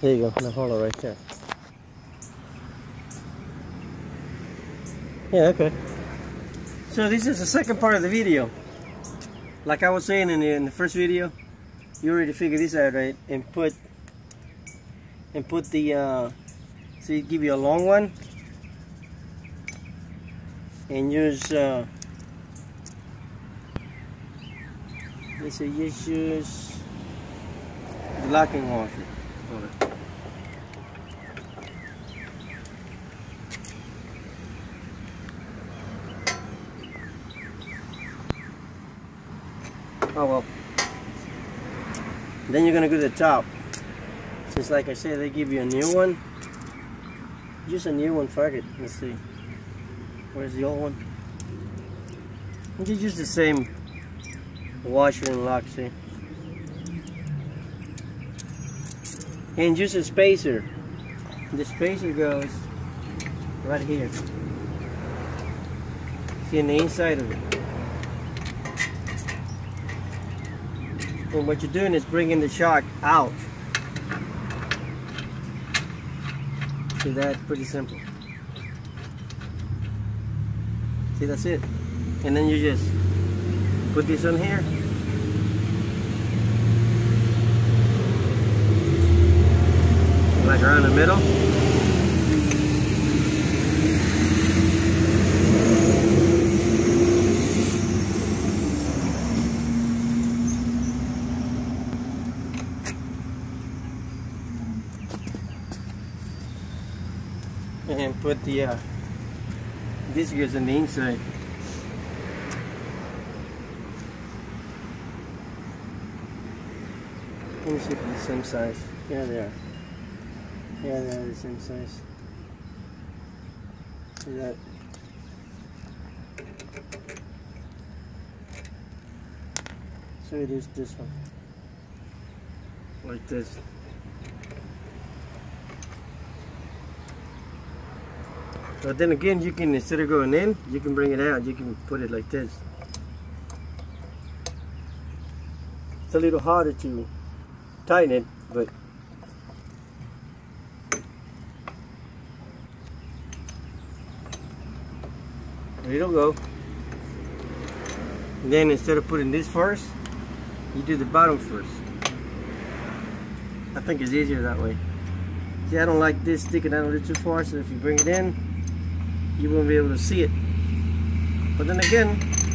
There you go, the hollow right there. Yeah, okay. So this is the second part of the video. Like I was saying in the first video, you already figured this out, right? And put the see, give you a long one, and use let's say just use the locking washer. Oh well. Then you're gonna go to the top. Since like I said, they give you a new one. Use a new one, fuck it. Let's see. Where's the old one? You just use the same washer and lock, see? And use a spacer. The spacer goes right here. See, in the inside of it. And what you're doing is bringing the shock out. See, that's pretty simple. See, that's it. And then you just put this on here. Like around the middle. And put the this goes on the inside. Let me see if they're the same size. Yeah, they are. Yeah, they are the same size. See that? So it is this one. Like this. But then again, you can, instead of going in, you can bring it out. You can put it like this. It's a little harder to tighten it, but there it'll go. And then instead of putting this first, you do the bottom first. I think it's easier that way. See, I don't like this sticking out a little too far, so if you bring it in, you won't be able to see it. But then again,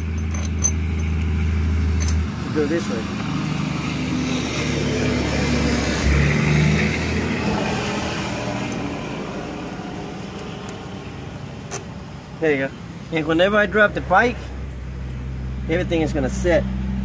you go this way. There you go. And whenever I drop the pike, everything is gonna set.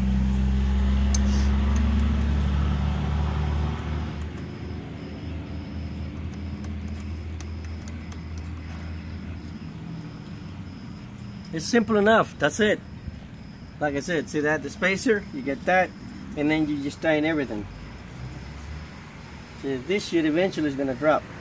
It's simple enough, that's it. Like I said, see that, the spacer, you get that, and then you just tighten everything. See, this shit eventually is gonna drop.